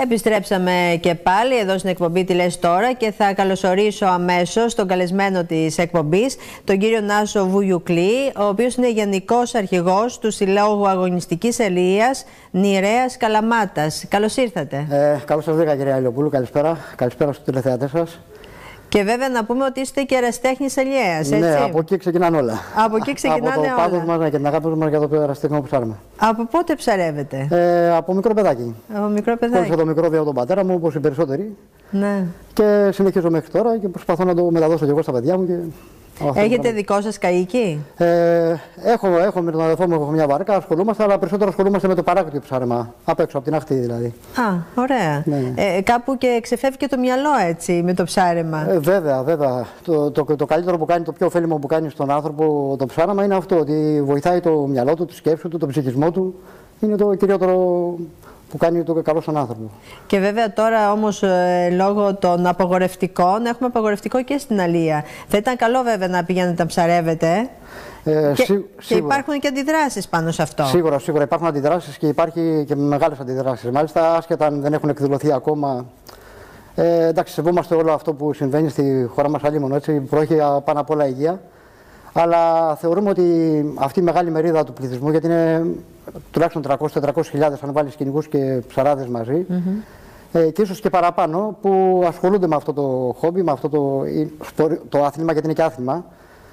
Επιστρέψαμε και πάλι εδώ στην εκπομπή «Τι λες τώρα» και θα καλωσορίσω αμέσως τον καλεσμένο της εκπομπής, τον κύριο Νάσο Βουγιουκλή, ο οποίος είναι Γενικός Αρχηγός του Συλλόγου Αγωνιστικής Ελείας Νηρέας Καλαμάτας. Καλώς ήρθατε. Καλώς σας βρήκα, κυρία Ηλιοπούλου. Καλησπέρα. Καλησπέρα στους τηλεθεατές σας. Και βέβαια να πούμε ότι είστε και ερασιτέχνης ελιαίας, έτσι. Ναι, από εκεί ξεκινάνε όλα. Από εκεί ξεκινάνε από το όλα. πάθος μας και την αγάπη μας για το ερασιτέχνημα που ψάρουμε. Από πότε ψαρεύετε? Από μικρό παιδάκι. Από μικρό παιδάκι. Κόλλησα το μικρό από τον πατέρα μου, όπως οι περισσότεροι. Ναι. Και συνεχίζω μέχρι τώρα και προσπαθώ να το μεταδώσω και εγώ στα παιδιά μου. Και... Έχετε δικό σας καΐκι? Έχω με τον αδερφό μου έχω μια βάρκα, ασχολούμαστε, αλλά περισσότερο ασχολούμαστε με το παράκτιο ψάρεμα. Απ' έξω, από την αχτή δηλαδή. Α, ωραία. Ναι. Κάπου και ξεφεύγει και το μυαλό έτσι με το ψάρεμα. Βέβαια, βέβαια. Το καλύτερο που κάνει, το πιο ωφέλιμο που κάνει στον άνθρωπο το ψάρεμα είναι αυτό, ότι βοηθάει το μυαλό του, τη σκέψη του, τον ψυχισμό του. Είναι το κυριότερο που κάνει το καλό στον άνθρωπο. Και βέβαια τώρα όμως λόγω των απαγορευτικών, έχουμε απαγορευτικό και στην αλία. Θα ήταν καλό βέβαια να πηγαίνετε να ψαρεύετε. Και υπάρχουν και αντιδράσεις πάνω σε αυτό. Σίγουρα, σίγουρα υπάρχουν αντιδράσεις και υπάρχει και μεγάλες αντιδράσεις. Μάλιστα, άσχετα αν δεν έχουν εκδηλωθεί ακόμα. Εντάξει, σεβόμαστε όλο αυτό που συμβαίνει στη χώρα μας αλλήμον, έτσι, προέχει πάνω απ' όλα υγεία. Αλλά θεωρούμε ότι αυτή η μεγάλη μερίδα του πληθυσμού, γιατί είναι τουλάχιστον 300-400 αν βάλεις κυνηγούς και ψαράδες μαζί, και ίσως και παραπάνω, που ασχολούνται με αυτό το χόμπι, με αυτό το άθλημα, γιατί είναι και άθλημα,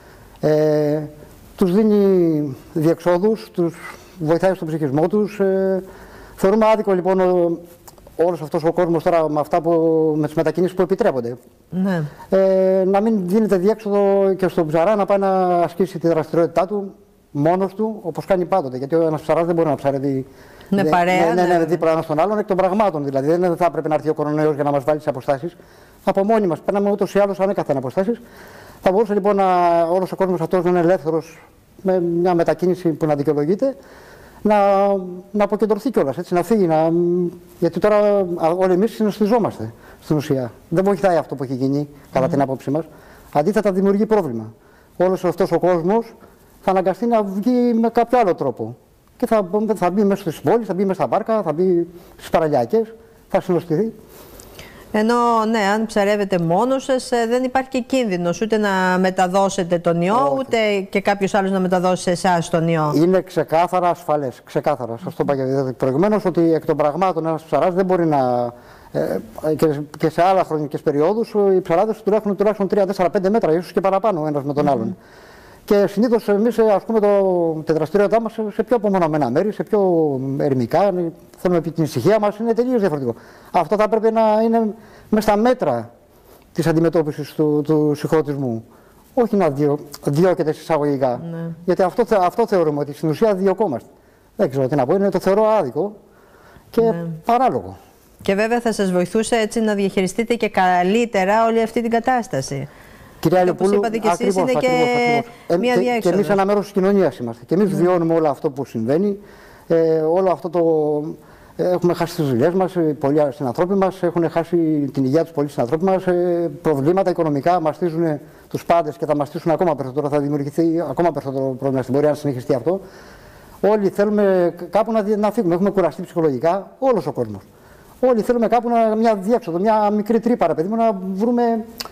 τους δίνει διεξόδους, τους βοηθάει στον ψυχισμό τους. Θεωρούμε άδικο λοιπόν όλος αυτός ο κόσμος τώρα με τις μετακινήσεις που επιτρέπονται. Ναι. Να μην δίνεται διέξοδο και στον ψαρά να πάει να ασκήσει τη δραστηριότητά του μόνος του, όπως κάνει πάντοτε. Γιατί ένας ψαράς δεν μπορεί να ψαρεύει δίπλα ένας στον άλλον εκ των πραγμάτων. Δηλαδή δεν θα έπρεπε να έρθει ο κορονοϊός για να μας βάλει σε αποστάσεις. Από μόνοι μας παίρναμε ούτως ή άλλως ανέκαθεν αποστάσεις. Θα μπορούσε λοιπόν όλος ο κόσμος αυτός να είναι ελεύθερος με μια μετακίνηση που να δικαιολογείται. Να αποκεντρωθεί κιόλας, έτσι, να φύγει. Γιατί τώρα όλοι εμείς συνοστιζόμαστε στην ουσία. Δεν βοηθάει αυτό που έχει γίνει, κατά την άποψή μας. Αντίθετα, δημιουργεί πρόβλημα. Όλος αυτός ο κόσμος θα αναγκαστεί να βγει με κάποιο άλλο τρόπο. Και θα μπει μέσα στις πόλεις, θα μπει μέσα στα πάρκα, θα μπει στις παραλιακές, θα συνοστιθεί. Ενώ, ναι, αν ψαρεύετε μόνος σας, δεν υπάρχει και κίνδυνος ούτε να μεταδώσετε τον ιό, ούτε και κάποιος άλλος να μεταδώσει σε εσάς τον ιό. Είναι ξεκάθαρα ασφαλές. Ξεκάθαρα. Σας το είπα και προηγουμένως ότι εκ των πραγμάτων ένας ψαράς δεν μπορεί να. Και σε άλλα χρονικές περιόδους οι ψαράδες του έχουν τουλάχιστον 3-4-5 μέτρα, ίσως και παραπάνω ο ένας με τον άλλον. Και συνήθως εμείς ασκούμε τη δραστηριότητά μας σε πιο απομονωμένα μέρη, σε πιο ερημικά. Θέλουμε την ησυχία μας, είναι τελείως διαφορετικό. Αυτό θα έπρεπε να είναι μέσα στα μέτρα της αντιμετώπισης του συγχρονισμού. Όχι να διώκεται εισαγωγικά. Ναι. Γιατί αυτό θεωρούμε ότι στην ουσία διωκόμαστε. Δεν ξέρω τι να πω, το θεωρώ άδικο και παράλογο. Και βέβαια θα σας βοηθούσε έτσι να διαχειριστείτε και καλύτερα όλη αυτή την κατάσταση. Κυρία Ηλιοπούλου, είπατε και εσείς, είναι και μια διέξοδος. Και εμείς ένα μέρος της κοινωνίας είμαστε. Και εμείς βιώνουμε όλο αυτό που συμβαίνει. Όλο αυτό έχουμε χάσει τις δουλειές μας, πολλοί συνανθρώποι μας, έχουν χάσει την υγεία τους πολλοί συνανθρώποι μας. Προβλήματα οικονομικά μαστίζουν τους πάντες και θα μαστίσουν ακόμα περισσότερο. Θα δημιουργηθεί ακόμα περισσότερο πρόβλημα στην πορεία αν συνεχιστεί αυτό. Όλοι θέλουμε κάπου να φύγουμε. Έχουμε κουραστεί ψυχολογικά, όλος ο κόσμος. Όλοι θέλουμε κάπου μια διέξοδο, μια μικρή τρύπα, ρε παιδί μου, να βρούμε.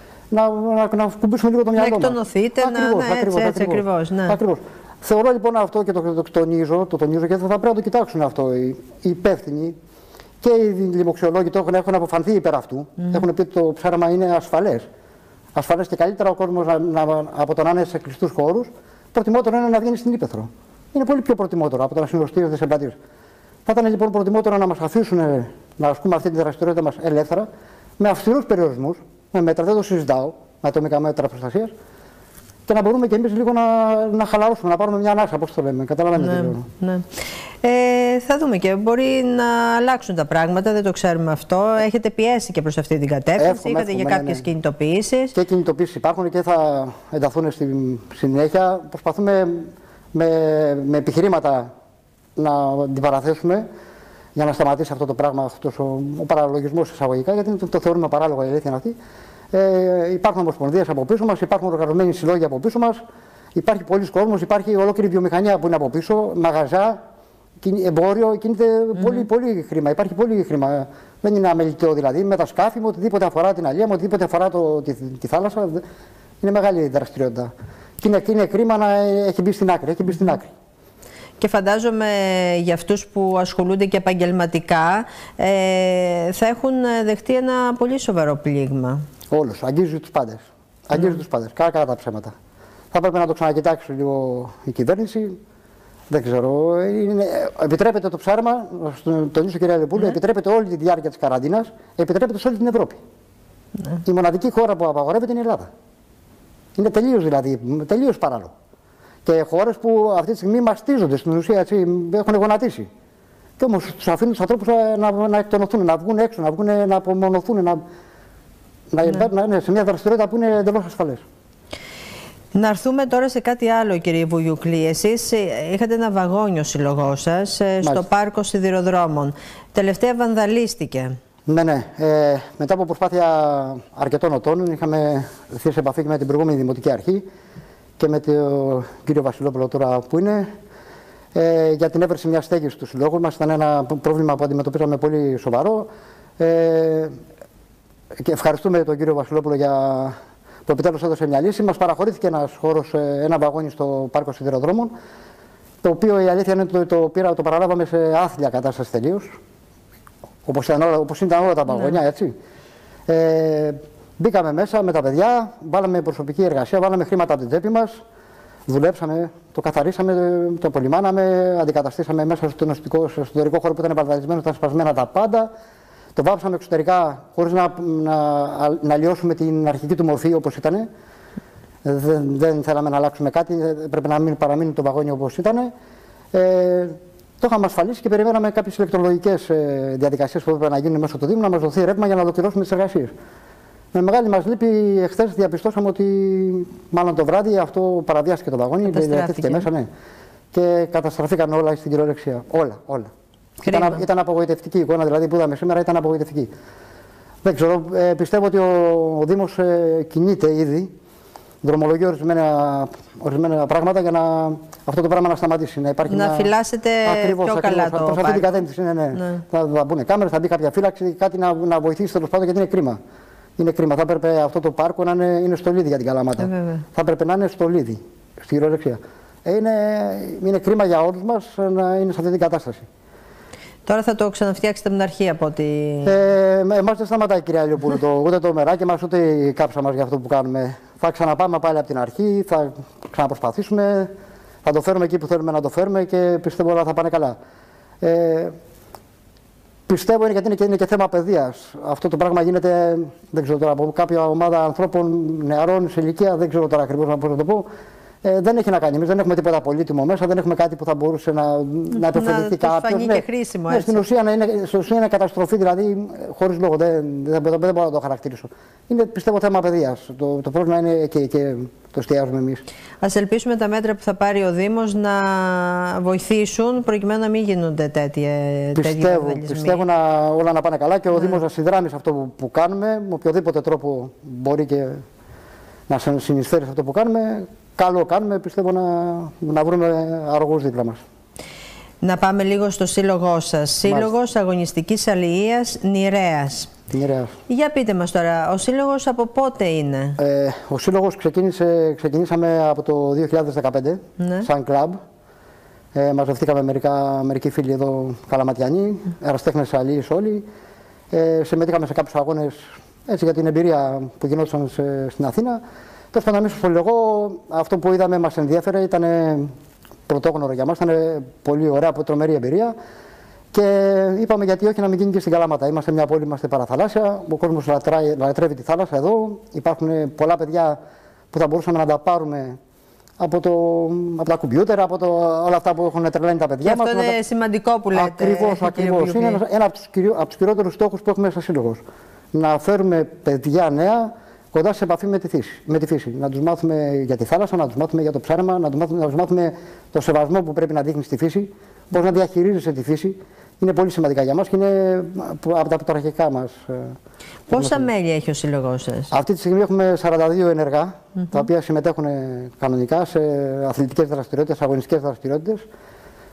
Να κουμπίσουμε λίγο το μυαλό μας. Να εκτονωθείτε, ακριβώς. Ακριβώς. Θεωρώ λοιπόν αυτό και το τονίζω και θα πρέπει να το κοιτάξουν αυτό οι υπεύθυνοι και οι λοιμοξιολόγοι έχουν αποφανθεί υπέρ αυτού. Έχουν πει ότι το ψάρεμα είναι ασφαλές. Ασφαλές και καλύτερα ο κόσμος από το να είναι σε κλειστούς χώρους, προτιμότερο είναι να βγαίνει στην ύπαιθρο. Είναι πολύ πιο προτιμότερο από το να συνοστίζεται σε πλατείες. Θα ήταν λοιπόν προτιμότερο να μας αφήσουν να ασκούμε αυτή τη δραστηριότητα μας ελεύθερα, με αυστηρούς περιορισμούς. Με μέτρα, δεν το συζητάω, με ατομικά μέτρα προστασίας, και να μπορούμε και εμείς λίγο να χαλαρώσουμε, να πάρουμε μια ανάσα, πώς το λέμε. Καταλαβαίνετε. Ναι. Θα δούμε και μπορεί να αλλάξουν τα πράγματα, δεν το ξέρουμε αυτό. Έχετε πιέσει και προς αυτή την κατεύθυνση, είχατε για κάποιες κινητοποιήσεις. Και κινητοποιήσεις υπάρχουν και θα ενταθούν στη συνέχεια. Προσπαθούμε με επιχειρήματα να αντιπαραθέσουμε για να σταματήσει αυτό το πράγμα, αυτός ο παραλογισμός εισαγωγικά, γιατί το θεωρούμε παράλογο, η αλήθεια είναι αυτή. Υπάρχουν ομοσπονδίες από πίσω μας, υπάρχουν οργανωμένοι συλλόγοι από πίσω μας, υπάρχει πολλής κόσμος, υπάρχει ολόκληρη βιομηχανία που είναι από πίσω, μαγαζιά, εμπόριο, κινείται πολύ χρήμα. Υπάρχει πολύ χρήμα. Δεν είναι αμεληταίο δηλαδή. Με τα σκάφη, με οτιδήποτε αφορά την αλία, με οτιδήποτε αφορά τη θάλασσα. Είναι μεγάλη δραστηριότητα. Και είναι κρίμα να έχει μπει στην άκρη. Και φαντάζομαι για αυτούς που ασχολούνται και επαγγελματικά θα έχουν δεχτεί ένα πολύ σοβαρό πλήγμα. Όλους. Αγγίζει τους πάντες. Αγγίζει τους πάντες. Καλά τα ψέματα. Θα πρέπει να το ξανακοιτάξει λίγο η κυβέρνηση. Δεν ξέρω. Επιτρέπεται το ψάρεμα, στον τονίσω κυρία Λεπούλου, επιτρέπεται όλη τη διάρκεια της καραντίνας, επιτρέπεται σε όλη την Ευρώπη. Η μοναδική χώρα που απαγορεύεται είναι η Ελλάδα. Είναι τελείως παράλογο. Και χώρες που αυτή τη στιγμή μαστίζονται στην ουσία, έτσι, έχουν γονατίσει. Και όμως τους αφήνουν τους ανθρώπους να εκτονωθούν, να βγουν έξω, να απομονωθούν, σε μια δραστηριότητα που είναι εντελώς ασφαλές. Να έρθουμε τώρα σε κάτι άλλο, κύριε Βουγιουκλή. Εσείς είχατε ένα βαγόνιο σύλλογό σας στο πάρκο Σιδηροδρόμων. Τελευταία βανδαλίστηκε. Ναι. Μετά από προσπάθεια αρκετών ετών, είχαμε έρθει σε επαφή και με την προηγούμενη Δημοτική Αρχή και με τον κύριο Βασιλόπουλο τώρα που είναι, για την έβρεση μιας στέγης του συλλόγου μας. Ήταν ένα πρόβλημα που αντιμετωπίσαμε πολύ σοβαρό. Και ευχαριστούμε τον κύριο Βασιλόπουλο που επιτέλους έδωσε μια λύση. Μας παραχωρήθηκε ένας χώρος, ένα βαγόνι στο πάρκο Σιδηροδρόμων, το οποίο η αλήθεια είναι ότι το παραλάβαμε σε άθλια κατάσταση τελείως, όπως ήταν όλα τα βαγόνια, έτσι. Μπήκαμε μέσα με τα παιδιά, βάλαμε προσωπική εργασία, βάλαμε χρήματα από την τσέπη μας, δουλέψαμε, το καθαρίσαμε, το απολυμάναμε, αντικαταστήσαμε μέσα στον εσωτερικό χώρο που ήταν βανδαλισμένο, ήταν σπασμένα τα πάντα. Το βάψαμε εξωτερικά χωρίς να λιώσουμε την αρχική του μορφή όπως ήταν. Δεν θέλαμε να αλλάξουμε κάτι, πρέπει να παραμείνει το βαγόνι όπως ήταν. Το είχαμε ασφαλίσει και περιμέναμε κάποιες ηλεκτρολογικές διαδικασίες που έπρεπε να γίνουν μέσω του Δήμου, να μας δοθεί ρεύμα για να ολοκληρώσουμε τις εργασίες. Με μεγάλη μας λύπη, εχθές διαπιστώσαμε ότι μάλλον το βράδυ αυτό παραβιάστηκε το βαγόνι, διατέθηκε μέσα, ναι. Και καταστραφήκαν όλα στην κυριολεξία. Όλα. Ήταν απογοητευτική η εικόνα δηλαδή που είδαμε σήμερα, ήταν απογοητευτική. Δεν ξέρω, πιστεύω ότι ο Δήμος κινείται ήδη, δρομολογεί ορισμένα πράγματα για αυτό το πράγμα να σταματήσει. Να φυλάσσετε πιο καλά το προς αυτή την κατεύθυνση, ναι. Θα μπουν κάμερες, θα μπει κάποια φύλαξη, κάτι να βοηθήσει τέλος πάντων, γιατί είναι κρίμα. Είναι κρίμα. Θα έπρεπε αυτό το πάρκο να είναι στο Λίδι για την Καλαμάτα. Θα έπρεπε να είναι στο Λίδι, στη κυριολεξία. Είναι κρίμα για όλους μας να είναι σε αυτή την κατάσταση. Τώρα θα το ξαναφτιάξετε από την αρχή από ό,τι. Εμάς δεν σταματάει, κυρία Λιοπούλου, ούτε το μεράκι μας, ούτε η κάψα μας για αυτό που κάνουμε. Θα ξαναπάμε πάλι από την αρχή, θα ξαναπροσπαθήσουμε, θα το φέρουμε εκεί που θέλουμε να το φέρουμε και πιστεύω όλα θα πάνε καλά. Πιστεύω γιατί είναι και θέμα παιδείας. Αυτό το πράγμα γίνεται, δεν ξέρω τώρα, από κάποια ομάδα ανθρώπων νεαρών σε ηλικία, δεν ξέρω τώρα ακριβώς πώς να το πω. Δεν έχει να κάνει. Εμείς δεν έχουμε τίποτα πολύτιμο μέσα, δεν έχουμε κάτι που θα μπορούσε να επωφεληθεί κάποιος. Φανεί και χρήσιμο, έτσι. Στην ουσία είναι καταστροφή, δηλαδή χωρίς λόγο. Δεν μπορώ να το χαρακτηρίσω. Είναι, πιστεύω, θέμα παιδείας. Το πρόβλημα είναι και το εστιάζουμε εμείς. Ας ελπίσουμε τα μέτρα που θα πάρει ο Δήμος να βοηθήσουν προκειμένου να μην γίνονται τέτοιοι Πιστεύω όλα να πάνε καλά και ο Δήμος να συνδράμει σε αυτό που κάνουμε, με οποιοδήποτε τρόπο μπορεί και να συνεισφέρει σε αυτό που κάνουμε. Καλό κάνουμε, πιστεύω να βρούμε αργούς δίπλα μας. Να πάμε λίγο στο σύλλογό σας. Σύλλογος Αγωνιστικής Αλληλείας Νηρέας. Για πείτε μας τώρα, ο σύλλογος από πότε είναι? Ο σύλλογος ξεκινήσαμε από το 2015, σαν κλαμπ. Μαζευτήκαμε μερικοί φίλοι εδώ καλαματιανοί, εραστέχνες αλληλείς όλοι. Συμμετείχαμε σε κάποιους αγώνες έτσι, για την εμπειρία που γινόταν στην Αθήνα. Τέλος πάντων, εμείς στο συλλογό αυτό που είδαμε μας ενδιέφερε, ήταν πρωτόγνωρο για μας, ήταν πολύ ωραία, τρομερή εμπειρία. Και είπαμε γιατί όχι να μην γίνει και στην Καλαμάτα. Είμαστε μια πόλη, είμαστε παραθαλάσσια, ο κόσμος λατρεύει τη θάλασσα εδώ. Υπάρχουν πολλά παιδιά που θα μπορούσαμε να τα πάρουμε από τα κομπιούτερ, από όλα αυτά που έχουν τρελαίνει τα παιδιά μας. Αυτό είναι σημαντικό που λέτε. Ακριβώς. Είναι ένα από τους κυριότερους στόχους που έχουμε στο σύλλογο. Να φέρουμε παιδιά νέα κοντά σε επαφή με τη φύση. Να τους μάθουμε για τη θάλασσα, να τους μάθουμε για το ψάρεμα, να τους μάθουμε το σεβασμό που πρέπει να δείχνει στη φύση, πώς να διαχειρίζεσαι τη φύση. Είναι πολύ σημαντικά για μας και είναι από τα πρωταρχικά μας. Πόσα μέλη έχει ο σύλλογός σας? Αυτή τη στιγμή έχουμε 42 ενεργά, τα οποία συμμετέχουν κανονικά σε αθλητικές δραστηριότητες, αγωνιστικές δραστηριότητες.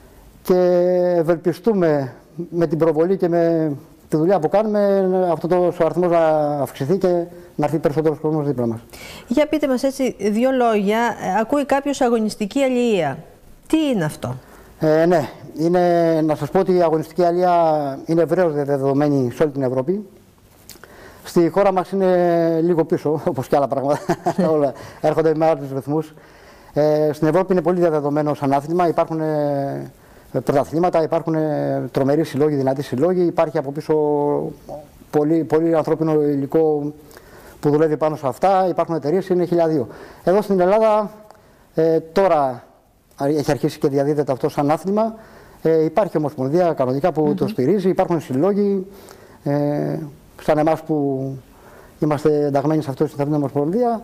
και ευελπιστούμε με την προβολή και με τη δουλειά που κάνουμε αυτός ο αριθμός να αυξηθεί και να έρθει περισσότερος κόσμος δίπλα μας. Για πείτε μας έτσι δύο λόγια. Ακούει κάποιος αγωνιστική αλληλεία. Τι είναι αυτό? Ναι, να σας πω ότι η αγωνιστική αλληλεία είναι ευρέως δεδομένη σε όλη την Ευρώπη. Στη χώρα μας είναι λίγο πίσω, όπως και άλλα πράγματα. Όλα έρχονται με άλλους ρυθμούς. Στην Ευρώπη είναι πολύ διαδεδομένο σαν άθλημα. Υπάρχουν πρωταθλήματα, υπάρχουν τρομεροί συλλόγοι, δυνατοί συλλόγοι. Υπάρχει από πίσω πολύ ανθρώπινο υλικό που δουλεύει πάνω σε αυτά. Υπάρχουν εταιρείες, είναι 1002. Εδώ στην Ελλάδα τώρα έχει αρχίσει και διαδίδεται αυτό σαν άθλημα. Υπάρχει ομοσπονδία κανονικά που το στηρίζει, υπάρχουν συλλόγοι. Σαν εμάς που είμαστε ενταγμένοι σε αυτή την ομοσπονδία,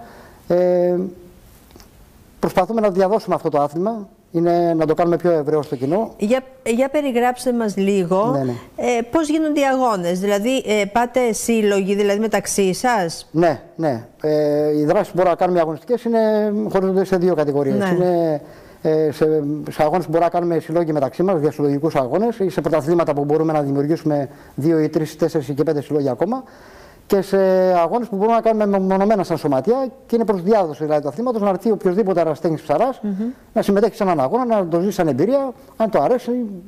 προσπαθούμε να διαδώσουμε αυτό το άθλημα, να το κάνουμε πιο ευρέω στο κοινό. Για περιγράψτε μας λίγο πώς γίνονται οι αγώνες, δηλαδή πάτε σύλλογοι δηλαδή μεταξύ σας? Ναι. Οι δράσεις που μπορούμε να κάνουμε αγωνιστικές χωρίζονται σε δύο κατηγορίες. Είναι σε αγώνες που μπορούμε να κάνουμε συλλόγοι μεταξύ μας, διασυλλογικούς αγώνες, ή σε πρωταθλήματα που μπορούμε να δημιουργήσουμε 2 ή 3 ή 4 και 5 συλλόγια ακόμα, και σε αγώνες που μπορούμε να κάνουμε μεμονωμένα σαν σωματεία και είναι προς διάδοση δηλαδή του αθλήματος, να έρθει οποιοδήποτε ερασιτέχνης ψαράς να συμμετέχει σε έναν αγώνα, να το ζήσει σαν εμπειρία, αν το αρέσει,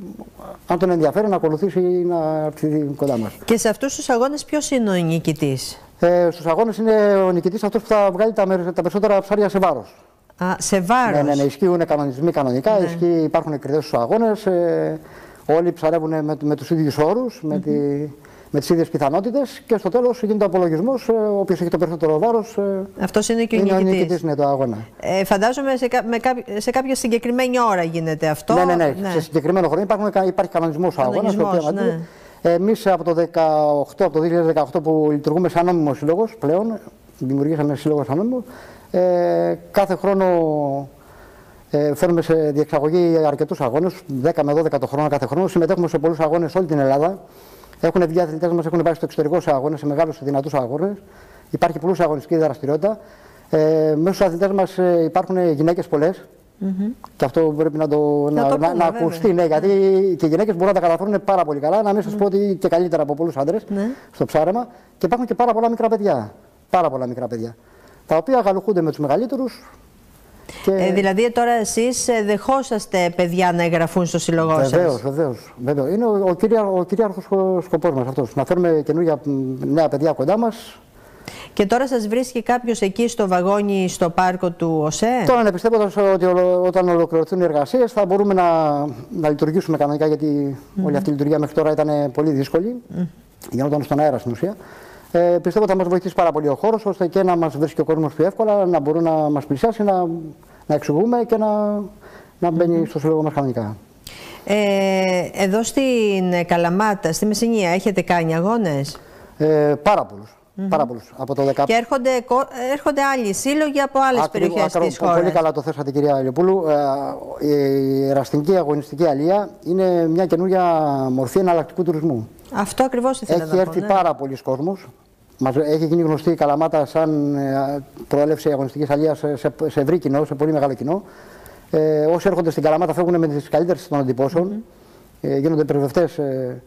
αν τον ενδιαφέρει να ακολουθήσει ή να έρθει κοντά μας. Και σε αυτούς τους αγώνες ποιος είναι ο νικητής? Στους αγώνες είναι ο νικητής αυτός που θα βγάλει τα περισσότερα ψάρια σε βάρος. Σε βάρος. Ναι, ισχύουν κανονισμοί κανονικά, υπάρχουν εκκριτές στους αγώνες, όλοι ψαρεύουν με τους ίδιους όρους, με τις ίδιες πιθανότητες και στο τέλος γίνεται ο απολογισμός, όποιος έχει το περισσότερο βάρος. Αυτός είναι και ο νικητής. Είναι το αγώνα. Φαντάζομαι σε κάποια συγκεκριμένη ώρα γίνεται αυτό. Ναι. Σε συγκεκριμένο χρόνο υπάρχει κανονισμός αγώνας. Εμείς από το 2018 που λειτουργούμε σαν νόμιμος σύλλογος πλέον, δημιουργήσαμε σύλλογο σαν νόμιμο. Κάθε χρόνο φέρνουμε σε διεξαγωγή αρκετούς αγώνες, 10 με 12 το χρόνο κάθε χρόνο. Συμμετέχουμε σε πολλούς αγώνες σε όλη την Ελλάδα. Έχουν βγει αθλητές μας, έχουν πάει στο εξωτερικό σε αγώνες, σε μεγάλους δυνατούς αγώνες. Υπάρχει πολλούς αγωνιστική δραστηριότητα. Μέσα στους αθλητές μας υπάρχουν γυναίκες πολλές. Και αυτό πρέπει να ακουστεί, γιατί και οι γυναίκες μπορούν να τα καταφέρουν πάρα πολύ καλά. Να μην σας πω ότι και καλύτερα από πολλούς άντρες στο ψάρεμα. Και υπάρχουν και πάρα πολλά μικρά παιδιά. Πάρα πολλά μικρά παιδιά. Τα οποία αγαλουχούνται με τους μεγαλύτερους. Και... δηλαδή τώρα εσείς δεχόσαστε παιδιά να εγγραφούν στο σύλλογό σας? Βεβαίως. Είναι ο κυρίαρχος σκοπός μας αυτός. Να φέρουμε καινούργια νέα παιδιά κοντά μας. Και τώρα σας βρίσκει κάποιος εκεί στο βαγόνι στο πάρκο του ΟΣΕ? Τώρα ναι, πιστεύοντας ότι όταν ολοκληρωθούν οι εργασίες θα μπορούμε να λειτουργήσουμε κανονικά, γιατί όλη αυτή η λειτουργία μέχρι τώρα ήταν πολύ δύσκολη. Γινόταν στον αέρα στην ουσία. Πιστεύω ότι θα μας βοηθήσει πάρα πολύ ο χώρος, ώστε και να μας βρίσκει ο κόσμος πιο εύκολα, να μπορεί να μας πλησιάσει, να εξηγούμε και να μπαίνει στο σύλλογο μας κανονικά. Εδώ στην Καλαμάτα, στη Μεσσηνία, έχετε κάνει αγώνες? Πάρα πολλούς. Πάρα πολλούς. Από το 10... Και έρχονται άλλοι σύλλογοι από άλλες περιοχές της χώρας. Πολύ καλά το θέσατε, κυρία Ηλιοπούλου. Η εραστική αγωνιστική αλεία είναι μια καινούργια μορφή εναλλακτικού τουρισμού. Αυτό ακριβώς ήθελα να πω. Έχει έρθει πάρα πολλοί κόσμος. Έχει γίνει γνωστή η Καλαμάτα σαν προέλευση αγωνιστικής αλείας σε ευρύ κοινό, σε πολύ μεγάλο κοινό. Όσοι έρχονται στην Καλαμάτα φεύγουν με τις καλύτερες των εντυπώσεων. Γίνονται περιβευτές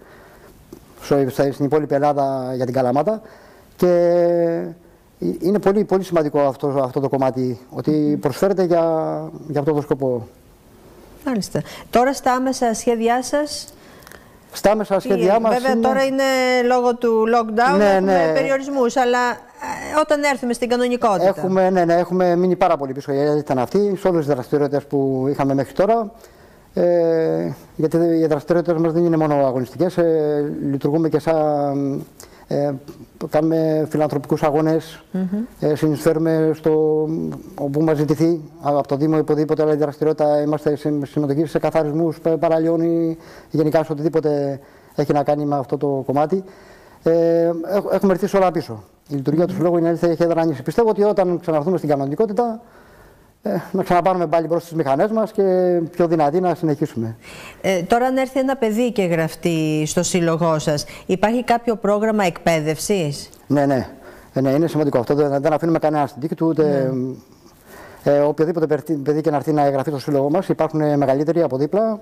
στην υπόλοιπη Ελλάδα για την Καλαμάτα. Και είναι πολύ, πολύ σημαντικό αυτό το κομμάτι, ότι προσφέρεται για αυτό το σκοπό. Μάλιστα. Τώρα στα άμεσα σχέδιά σας? Στα άμεσα σχέδιά μας βέβαια τώρα είναι λόγω του lockdown, έχουμε περιορισμούς, αλλά όταν έρθουμε στην κανονικότητα. Έχουμε μείνει πάρα πολύ πίσω, γιατί ήταν αυτή, σε όλες τις δραστηριότητες που είχαμε μέχρι τώρα. Γιατί οι δραστηριότητες μας δεν είναι μόνο αγωνιστικές, λειτουργούμε και σαν... κάνουμε φιλανθρωπικούς αγώνες, συνεισφέρουμε όπου μας ζητηθεί από το Δήμο ή οπουδήποτε άλλη δραστηριότητα. Είμαστε συμμετοχοί σε καθαρισμούς παραλιών ή γενικά σε οτιδήποτε έχει να κάνει με αυτό το κομμάτι. Έχουμε έρθει σε όλα πίσω. Η λειτουργία του Συλλόγου είναι αλήθεια, έχει δρανήσει. Πιστεύω ότι όταν ξαναρθούμε στην κανονικότητα, να ξαναπάρουμε πάλι μπρος στις μηχανές μας και πιο δυνατοί να συνεχίσουμε. Τώρα αν έρθει ένα παιδί και γραφτεί στο σύλλογό σας, υπάρχει κάποιο πρόγραμμα εκπαίδευσης? Ναι, είναι σημαντικό αυτό. Δεν αφήνουμε κανένα στην τύχη του, ούτε οποιοδήποτε παιδί και να έρθει να εγγραφεί στο σύλλογό μας. Υπάρχουν μεγαλύτεροι από δίπλα.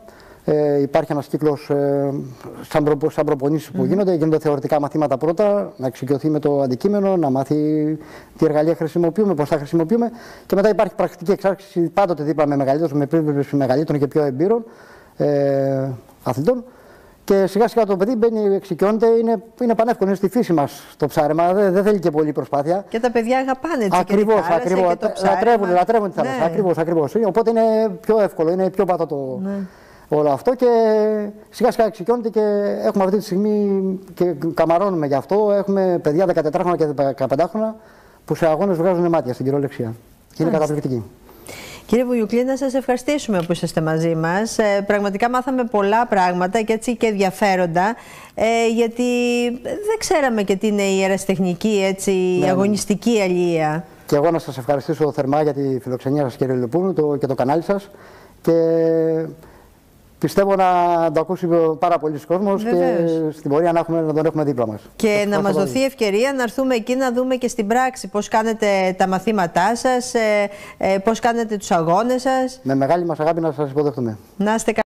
Υπάρχει ένας κύκλος σαν προπονήσεις που γίνονται θεωρητικά μαθήματα πρώτα, να εξοικειωθεί με το αντικείμενο, να μάθει τι εργαλεία χρησιμοποιούμε, πώς τα χρησιμοποιούμε, και μετά υπάρχει πρακτική εξάρτηση πάντοτε δίπλα με μεγαλύτερων και πιο εμπειρών αθλητών. Και σιγά σιγά το παιδί μπαίνει, εξοικειώνεται, είναι πανεύκολο, είναι στη φύση μας το ψάρεμα, δεν θέλει και πολλή προσπάθεια. Και τα παιδιά αγαπάνε έτσι. Ακριβώς. Λατρεύουν τη θάλασσα. Ακριβώς. Οπότε είναι πιο εύκολο, είναι πιο πατατό όλο αυτό, και σιγά σιγά εξοικειώνεται, και έχουμε αυτή τη στιγμή και καμαρώνουμε γι' αυτό. Έχουμε παιδιά 14 χρόνια και 15 χρόνια που σε αγώνες βγάζουν μάτια στην κυριολεξία. Και είναι καταπληκτική. Κύριε Βουγιουκλή, να σας ευχαριστήσουμε που είσαστε μαζί μας. Πραγματικά μάθαμε πολλά πράγματα και έτσι και ενδιαφέροντα, γιατί δεν ξέραμε και τι είναι η αεραστεχνική, έτσι, η αγωνιστική αλληλεία. Και εγώ να σας ευχαριστήσω θερμά για τη φιλοξενία σας, κύριε Λεπούνου, και το κανάλι σας. Και πιστεύω να το ακούσει πάρα πολλοί κόσμος και στην πορεία να τον έχουμε δίπλα μας. Και να μας δοθεί ευκαιρία να έρθουμε εκεί να δούμε και στην πράξη πώς κάνετε τα μαθήματά σας, πώς κάνετε τους αγώνες σας. Με μεγάλη μας αγάπη να σας υποδεχτούμε. Να είστε καλά.